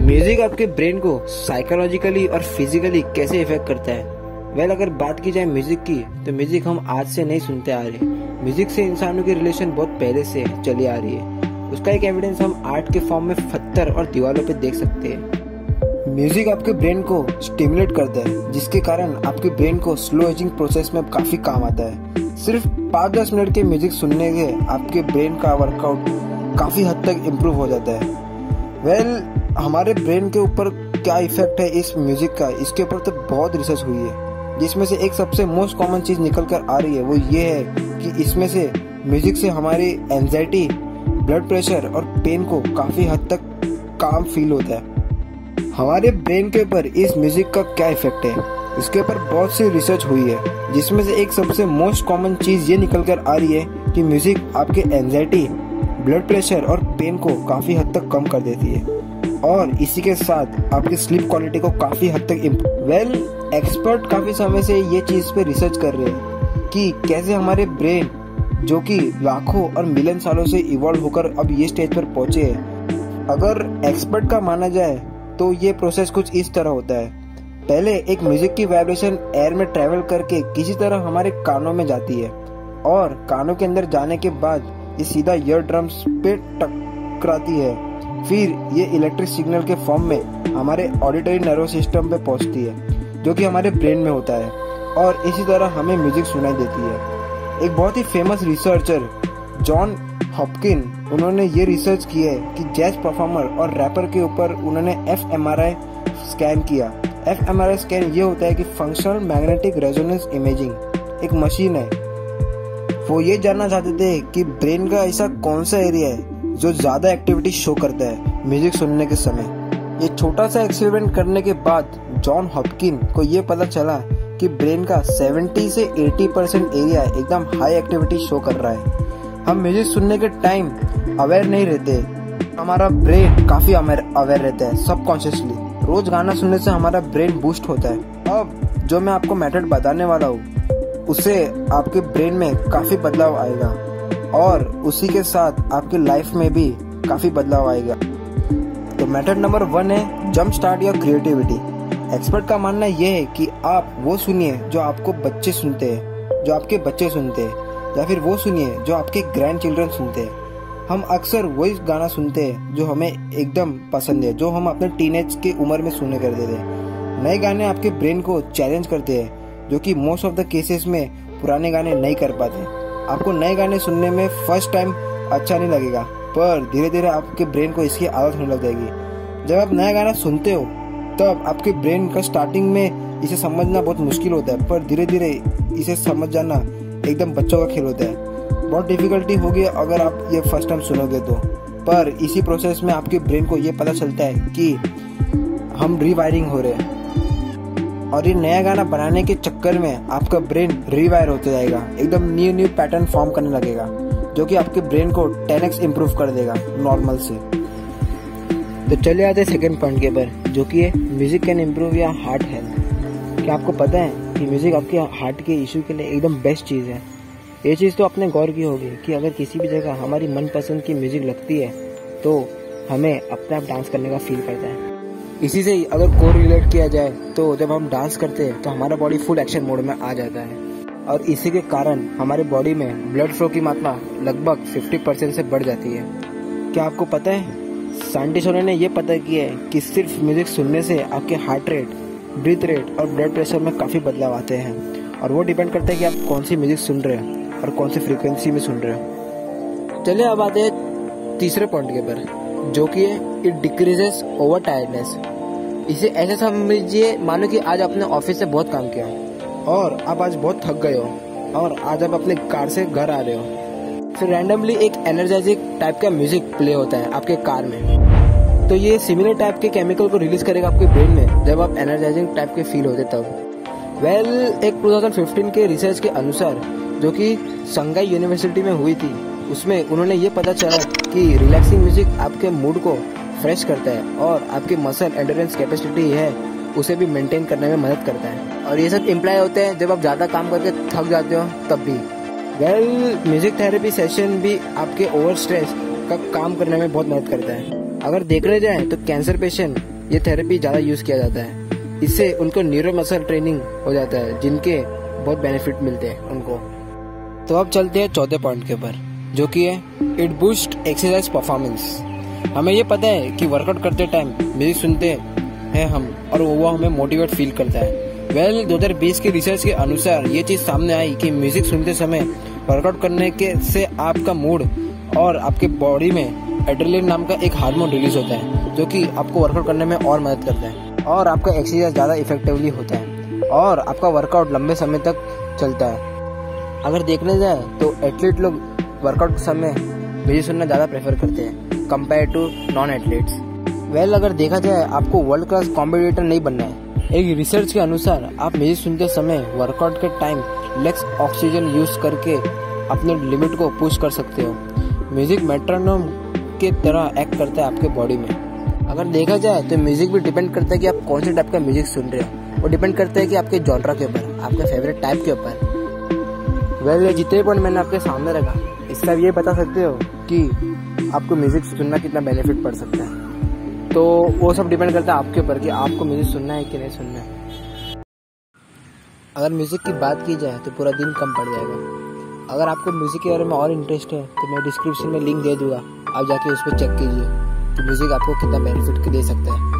Music आपके brain को psychologically और फिजिकली कैसे इफेक्ट करता है? वेल, अगर बात की जाए म्यूजिक की, तो म्यूजिक हम आज से नहीं सुनते आ रहे। म्यूजिक से इंसानों की रिलेशन बहुत पहले से चली आ रही है। उसका एक एविडेंस हम आर्ट के फॉर्म में पत्थर और दीवारों पे देख सकते हैं। म्यूजिक आपके ब्रेन को स्टिमुलेट करता है, जिसके कारण आपके ब्रेन को स्लो एजिंग प्रोसेस में काफी काम आता है। सिर्फ 5-10 मिनट के म्यूजिक सुनने से आपके ब्रेन का वर्कआउट काफी हद तक इम्प्रूव हो जाता है। वेल, हमारे ब्रेन के ऊपर क्या इफेक्ट है इस म्यूजिक का, इसके ऊपर तो बहुत रिसर्च हुई है, जिसमें से एक सबसे मोस्ट कॉमन चीज निकल कर आ रही है, वो ये है कि इसमें से म्यूजिक से हमारी एंजाइटी, ब्लड प्रेशर और पेन को काफी हद तक काम फील होता है। हमारे ब्रेन के ऊपर इस म्यूजिक का क्या इफेक्ट है, इसके ऊपर बहुत सी रिसर्च हुई है, जिसमें से एक सबसे मोस्ट कॉमन चीज ये निकल कर आ रही है कि म्यूजिक आपके एंजाइटी, ब्लड प्रेशर और पेन को काफी हद तक कम कर देती है, और इसी के साथ आपकी स्लीप क्वालिटी को काफी हद तक वेल, एक्सपर्ट काफी समय से ये चीज पे रिसर्च कर रहे हैं कि कैसे हमारे ब्रेन, जो कि लाखों और मिलियन सालों से इवॉल्व होकर अब ये स्टेज पर पहुंचे हैं। अगर एक्सपर्ट का माना जाए तो ये प्रोसेस कुछ इस तरह होता है। पहले एक म्यूजिक की वाइब्रेशन एयर में ट्रेवल करके किसी तरह हमारे कानों में जाती है, और कानों के अंदर जाने के बाद ये सीधा ईयर ड्रम्स पे टकराती है। फिर ये इलेक्ट्रिक सिग्नल के फॉर्म में हमारे ऑडिटरी नर्व सिस्टम पे पहुंचती है, जो कि हमारे ब्रेन में होता है, और इसी तरह हमें म्यूजिक सुनाई देती है। एक बहुत ही फेमस रिसर्चर जॉन हॉपकिन, उन्होंने ये रिसर्च की है कि जैज परफॉर्मर और रैपर के ऊपर उन्होंने fMRI स्कैन किया। fMRI स्कैन ये होता है कि फंक्शनल मैग्नेटिक रेजोनेंस इमेजिंग, एक मशीन है। वो ये जानना चाहते थे कि ब्रेन का ऐसा कौन सा एरिया है जो ज्यादा एक्टिविटी शो करता है म्यूजिक सुनने के समय। ये छोटा सा एक्सपेरिमेंट करने के बाद जॉन हॉपकिन को ये पता चला कि ब्रेन का 70 से 80% एरिया एकदम हाई एक्टिविटी शो कर रहा है। हम म्यूजिक सुनने के टाइम अवेयर नहीं रहते, हमारा ब्रेन काफी अवेयर रहता है सबकॉन्शियसली। रोज गाना सुनने से हमारा ब्रेन बूस्ट होता है। अब जो मैं आपको मेथड बताने वाला हूँ, उससे आपके ब्रेन में काफी बदलाव आएगा, और उसी के साथ आपके लाइफ में भी काफी बदलाव आएगा। तो मेथड नंबर 1 है jump start your creativity. Expert का मानना यह है कि आप वो सुनिए जो आपको बच्चे सुनते हैं, जो आपके बच्चे सुनते हैं, या फिर वो सुनिए जो आपके ग्रैंड चिल्ड्रन सुनते हैं। हम अक्सर वही गाना सुनते हैं जो हमें एकदम पसंद है, जो हम अपने टीनेज की उम्र में सुनने कर देते हैं। नए गाने आपके ब्रेन को चैलेंज करते हैं, जो कि मोस्ट ऑफ द केसेस में पुराने गाने नहीं कर पाते। आपको नए गाने सुनने में फर्स्ट टाइम अच्छा नहीं लगेगा, पर धीरे धीरे आपके ब्रेन को इसकी आदत होने लग जाएगी। जब आप नया गाना सुनते हो, तब आपके ब्रेन का स्टार्टिंग में इसे समझना बहुत मुश्किल होता है, पर धीरे धीरे इसे समझ जाना एकदम बच्चों का खेल होता है। बहुत डिफिकल्टी होगी अगर आप ये फर्स्ट टाइम सुनोगे तो, पर इसी प्रोसेस में आपके ब्रेन को ये पता चलता है कि हम रीवायरिंग हो रहे हैं, और ये नया गाना बनाने के चक्कर में आपका ब्रेन रीवायर होते जाएगा, एकदम न्यू पैटर्न फॉर्म करने लगेगा, जो कि आपके ब्रेन को 10x इम्प्रूव कर देगा नॉर्मल से। तो चलिए आते हैं सेकंड पॉइंट के ऊपर, जो कि है म्यूजिक कैन इम्प्रूव या हार्ट हेल्थ। क्या आपको पता है कि म्यूजिक आपके हार्ट के इशू के लिए एकदम बेस्ट चीज़ है? ये चीज़ तो आपने गौर की होगी कि अगर किसी भी जगह हमारी मनपसंद की म्यूजिक लगती है, तो हमें अपने आप डांस करने का फील करता है। इसी से अगर को रिलेट किया जाए तो जब हम डांस करते हैं तो हमारा बॉडी फुल एक्शन मोड में आ जाता है, और इसी के कारण हमारे बॉडी में ब्लड फ्लो की मात्रा लगभग 50% से बढ़ जाती है। क्या आपको पता है, साइंटिस्टों ने ये पता किया है कि सिर्फ म्यूजिक सुनने से आपके हार्ट रेट, ब्रीथ रेट और ब्लड प्रेशर में काफ़ी बदलाव आते हैं, और वो डिपेंड करता है कि आप कौन सी म्यूजिक सुन रहे हैं और कौन सी फ्रीक्वेंसी में सुन रहे हैं। चलिए अब आते हैं तीसरे पॉइंट के ऊपर, जो कि है इट डिक्रीजेस ओवर टायर्डनेस। इसे ऐसे समझिए, मानो कि आज आपने ऑफिस से बहुत काम किया और आप आज बहुत थक गए हो, और आज आप अपने कार से घर आ रहे हो, फिर रैंडमली एक एनर्जाइजिंग टाइप का म्यूजिक प्ले होता है आपके कार में। तो ये सिमिलर टाइप के केमिकल को रिलीज करेगा आपके ब्रेन में जब आप एनर्जाइजिंग टाइप के फील होते तब। वेल, एक 2015 के रिसर्च के अनुसार, जो कि संगाई यूनिवर्सिटी में हुई थी, उसमें उन्होंने ये पता चला कि रिलैक्सिंग म्यूजिक आपके मूड को फ्रेश करता है, और आपके मसल एंड्योरेंस कैपेसिटी है उसे भी मेंटेन करने में मदद करता है। और ये सब इम्प्लाई होते हैं जब आप ज़्यादा काम करके थक जाते हो तब भी। वेल, म्यूजिक थेरेपी सेशन भी आपके ओवर स्ट्रेस का काम करने में बहुत मदद करता है। अगर देखने जाए तो कैंसर पेशेंट ये थेरेपी ज़्यादा यूज़ किया जाता है। इससे उनको न्यूरो मसल ट्रेनिंग हो जाता है, जिनके बहुत बेनिफिट मिलते हैं उनको। तो अब चलते हैं चौथे पॉइंट के ऊपर, जो कि है इट बूस्ट एक्सरसाइज परफॉर्मेंस। हमें ये पता है कि वर्कआउट करते टाइम म्यूजिक सुनते हैं हम, और वो हमें मोटिवेट फील करता है। 2020 की रिसर्च के अनुसार ये चीज़ सामने आई कि म्यूजिक सुनते समय वर्कआउट करने के से आपका मूड और आपके बॉडी में एड्रेनलिन नाम का एक हार्मोन रिलीज होता है, जो कि आपको वर्कआउट करने में और मदद करता है, और आपका एक्सरसाइज ज़्यादा इफेक्टिवली होता है, और आपका वर्कआउट लंबे समय तक चलता है। अगर देखने जाए तो एथलीट लोग वर्कआउट समय म्यूजिक सुनना ज़्यादा प्रेफर करते हैं कंपेयर टू नॉन एथलीट्स। अगर देखा जाए आपको वर्ल्ड क्लास कॉम्पिटिटर नहीं बनना है, एक रिसर्च के अनुसार आप म्यूजिक सुनते समय वर्कआउट के टाइम लेस ऑक्सीजन यूज करके अपने लिमिट को पुश कर सकते हो। म्यूजिक मेट्रोनोम के तरह एक्ट करता है आपके बॉडी में। अगर देखा जाए तो म्यूजिक भी डिपेंड करता है कि आप कौन से टाइप का म्यूजिक सुन रहे हो। वो डिपेंड करता है कि आपके जॉनरा के ऊपर, आपके फेवरेट टाइप के ऊपर। ये जितने पॉइंट मैंने आपके सामने रखा, इससे आप ये बता सकते हो कि आपको म्यूजिक सुनना कितना बेनिफिट पड़ सकता है। तो वो सब डिपेंड करता है आपके ऊपर कि आपको म्यूजिक सुनना है कि नहीं सुनना है। अगर म्यूजिक की बात की जाए तो पूरा दिन कम पड़ जाएगा। अगर आपको म्यूजिक के बारे में और इंटरेस्ट है तो मैं डिस्क्रिप्शन में लिंक दे दूंगा, आप जाके उस पर चेक कीजिए कि म्यूजिक आपको कितना बेनिफिट दे सकता है।